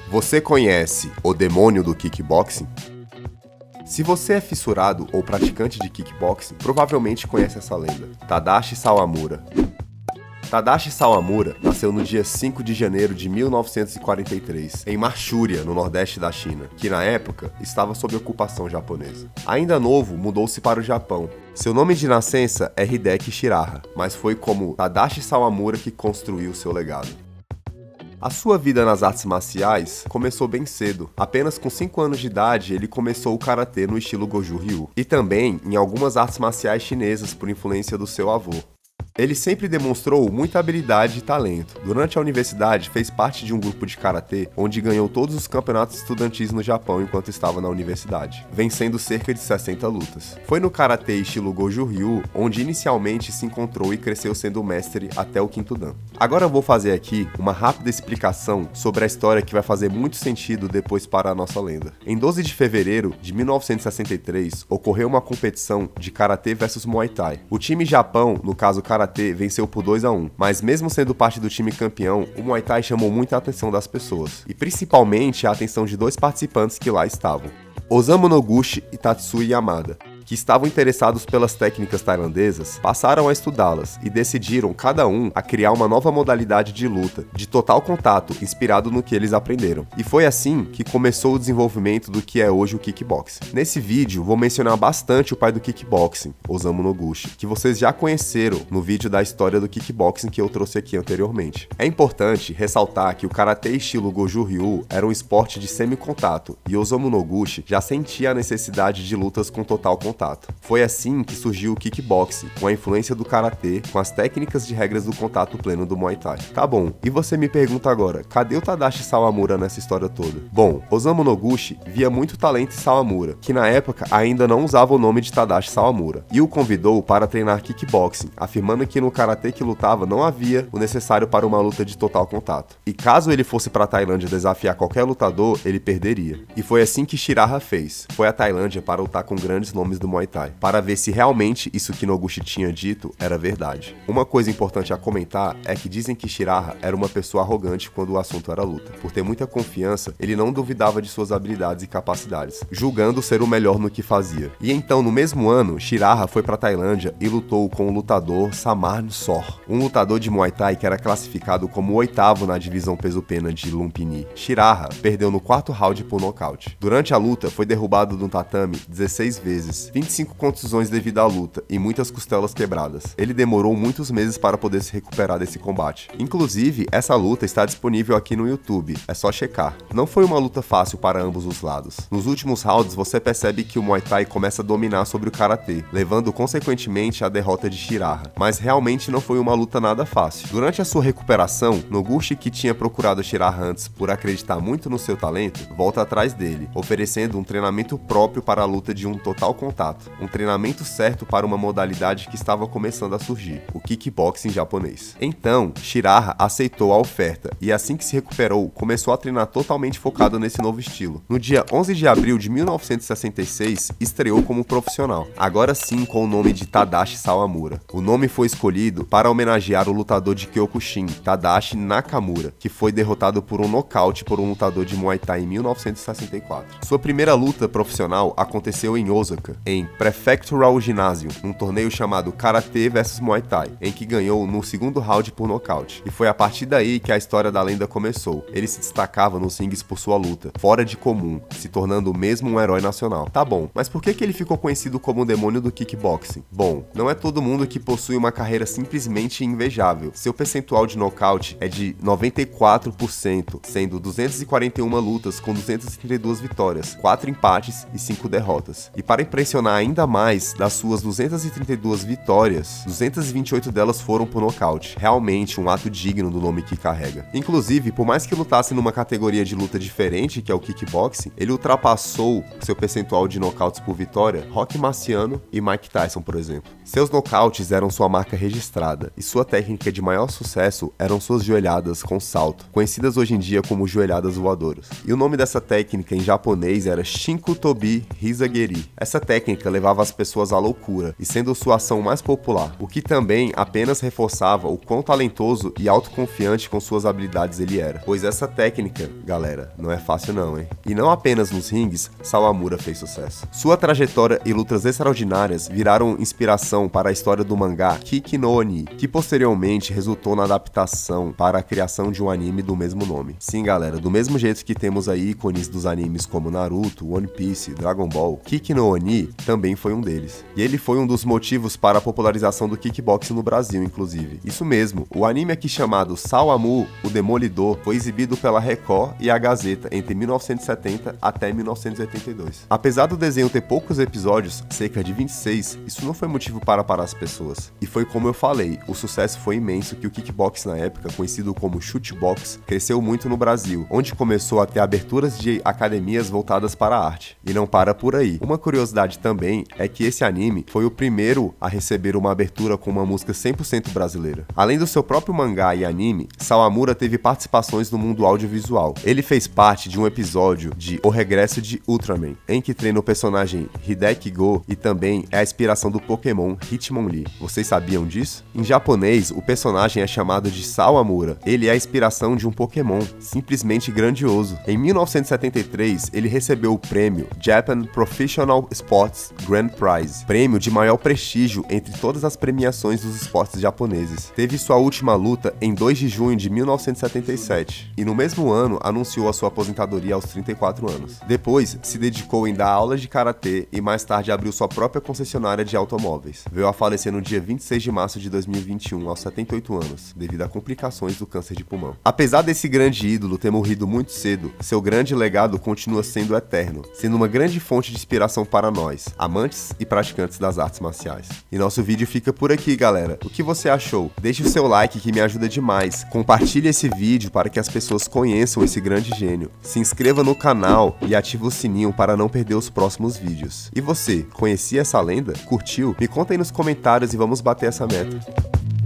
Você conhece o demônio do kickboxing? Se você é fissurado ou praticante de kickboxing, provavelmente conhece essa lenda, Tadashi Sawamura. Tadashi Sawamura nasceu no dia 5 de janeiro de 1943, em Manchúria, no nordeste da China, que na época estava sob ocupação japonesa. Ainda novo, mudou-se para o Japão. Seu nome de nascença é Hideki Shiraha, mas foi como Tadashi Sawamura que construiu seu legado. A sua vida nas artes marciais começou bem cedo. Apenas com 5 anos de idade, ele começou o karatê no estilo Goju Ryu, e também em algumas artes marciais chinesas por influência do seu avô. Ele sempre demonstrou muita habilidade e talento. Durante a universidade, fez parte de um grupo de karatê, onde ganhou todos os campeonatos estudantis no Japão enquanto estava na universidade, vencendo cerca de 60 lutas. Foi no karatê estilo Goju Ryu, onde inicialmente se encontrou e cresceu sendo mestre até o quinto dan. Agora eu vou fazer aqui uma rápida explicação sobre a história que vai fazer muito sentido depois para a nossa lenda. Em 12 de fevereiro de 1963, ocorreu uma competição de karatê versus Muay Thai. O time Japão, no caso karatê, venceu por 2-1, mas mesmo sendo parte do time campeão, o Muay Thai chamou muita atenção das pessoas, e principalmente a atenção de dois participantes que lá estavam, Osamu Noguchi e Tatsuya Yamada, que estavam interessados pelas técnicas tailandesas, passaram a estudá-las e decidiram, cada um, a criar uma nova modalidade de luta, de total contato, inspirado no que eles aprenderam. E foi assim que começou o desenvolvimento do que é hoje o kickboxing. Nesse vídeo, vou mencionar bastante o pai do kickboxing, Osamu Noguchi, que vocês já conheceram no vídeo da história do kickboxing que eu trouxe aqui anteriormente. É importante ressaltar que o karatê estilo Goju Ryu era um esporte de semi-contato, e Osamu Noguchi já sentia a necessidade de lutas com total contato. Foi assim que surgiu o kickboxing, com a influência do karatê, com as técnicas de regras do contato pleno do Muay Thai. Tá bom, e você me pergunta agora, cadê o Tadashi Sawamura nessa história toda? Bom, Osamu Noguchi via muito talento em Sawamura, que na época ainda não usava o nome de Tadashi Sawamura, e o convidou para treinar kickboxing, afirmando que no karatê que lutava não havia o necessário para uma luta de total contato. E caso ele fosse para a Tailândia desafiar qualquer lutador, ele perderia. E foi assim que Shiraha fez. Foi à Tailândia para lutar com grandes nomes do Muay Thai, para ver se realmente isso que Noguchi tinha dito era verdade. Uma coisa importante a comentar é que dizem que Shiraha era uma pessoa arrogante quando o assunto era luta. Por ter muita confiança, ele não duvidava de suas habilidades e capacidades, julgando ser o melhor no que fazia. E então, no mesmo ano, Shiraha foi para a Tailândia e lutou com o lutador Samar Sor, um lutador de Muay Thai que era classificado como o 8º na divisão peso-pena de Lumpini. Shiraha perdeu no 4º round por nocaute. Durante a luta, foi derrubado no tatame 16 vezes, 25 contusões devido à luta e muitas costelas quebradas. Ele demorou muitos meses para poder se recuperar desse combate. Inclusive, essa luta está disponível aqui no YouTube, é só checar. Não foi uma luta fácil para ambos os lados. Nos últimos rounds, você percebe que o Muay Thai começa a dominar sobre o karatê, levando consequentemente à derrota de Shiraha. Mas realmente não foi uma luta nada fácil. Durante a sua recuperação, Noguchi, que tinha procurado Shiraha antes por acreditar muito no seu talento, volta atrás dele, oferecendo um treinamento próprio para a luta de um total contato, um treinamento certo para uma modalidade que estava começando a surgir, o kickboxing japonês. Então, Shiraha aceitou a oferta e assim que se recuperou, começou a treinar totalmente focado nesse novo estilo. No dia 11 de abril de 1966, estreou como profissional, agora sim com o nome de Tadashi Sawamura. O nome foi escolhido para homenagear o lutador de Kyokushin, Tadashi Nakamura, que foi derrotado por um nocaute por um lutador de Muay Thai em 1964. Sua primeira luta profissional aconteceu em Osaka, em Prefectural Gymnasium, num torneio chamado Karate vs Muay Thai, em que ganhou no 2º round por nocaute. E foi a partir daí que a história da lenda começou. Ele se destacava nos rings por sua luta, fora de comum, se tornando mesmo um herói nacional. Tá bom, mas por que ele ficou conhecido como o demônio do kickboxing? Bom, não é todo mundo que possui uma carreira simplesmente invejável. Seu percentual de nocaute é de 94%, sendo 241 lutas com 232 vitórias, 4 empates e 5 derrotas. E para impressionar ainda mais, das suas 232 vitórias, 228 delas foram por nocaute. Realmente um ato digno do nome que carrega. Inclusive, por mais que lutasse numa categoria de luta diferente, que é o kickboxing, ele ultrapassou seu percentual de nocautes por vitória Rocky Marciano e Mike Tyson, por exemplo. Seus nocautes eram sua marca registrada, e sua técnica de maior sucesso eram suas joelhadas com salto, conhecidas hoje em dia como joelhadas voadoras. E o nome dessa técnica em japonês era Shinko Tobi Hisageri. Essa técnica técnica levava as pessoas à loucura, e sendo sua ação mais popular, o que também apenas reforçava o quão talentoso e autoconfiante com suas habilidades ele era. Pois essa técnica, galera, não é fácil não, hein? E não apenas nos rings, Sawamura fez sucesso. Sua trajetória e lutas extraordinárias viraram inspiração para a história do mangá Kiki no Oni, que posteriormente resultou na adaptação para a criação de um anime do mesmo nome. Sim, galera, do mesmo jeito que temos aí ícones dos animes como Naruto, One Piece, Dragon Ball, Kiki no Oni também foi um deles. E ele foi um dos motivos para a popularização do kickboxing no Brasil, inclusive. Isso mesmo, o anime aqui chamado Sawamu, o Demolidor, foi exibido pela Record e a Gazeta entre 1970 até 1982. Apesar do desenho ter poucos episódios, cerca de 26, isso não foi motivo para parar as pessoas. E foi como eu falei, o sucesso foi imenso que o kickboxing na época, conhecido como shootbox, cresceu muito no Brasil, onde começou a ter aberturas de academias voltadas para a arte. E não para por aí. Uma curiosidade também é que esse anime foi o primeiro a receber uma abertura com uma música 100% brasileira. Além do seu próprio mangá e anime, Sawamura teve participações no mundo audiovisual. Ele fez parte de um episódio de O Regresso de Ultraman, em que treina o personagem Hideki Go e também é a inspiração do Pokémon Hitmonlee. Vocês sabiam disso? Em japonês, o personagem é chamado de Sawamura. Ele é a inspiração de um Pokémon, simplesmente grandioso. Em 1973, ele recebeu o prêmio Japan Professional Sports Grand Prize, prêmio de maior prestígio entre todas as premiações dos esportes japoneses. Teve sua última luta em 2 de junho de 1977 e no mesmo ano anunciou a sua aposentadoria aos 34 anos. Depois, se dedicou em dar aulas de karatê e mais tarde abriu sua própria concessionária de automóveis. Veio a falecer no dia 26 de março de 2021, aos 78 anos, devido a complicações do câncer de pulmão. Apesar desse grande ídolo ter morrido muito cedo, seu grande legado continua sendo eterno, sendo uma grande fonte de inspiração para nós, amantes e praticantes das artes marciais. E nosso vídeo fica por aqui, galera. O que você achou? Deixe o seu like que me ajuda demais. Compartilhe esse vídeo para que as pessoas conheçam esse grande gênio. Se inscreva no canal e ative o sininho para não perder os próximos vídeos. E você, conhecia essa lenda? Curtiu? Me conta aí nos comentários e vamos bater essa meta.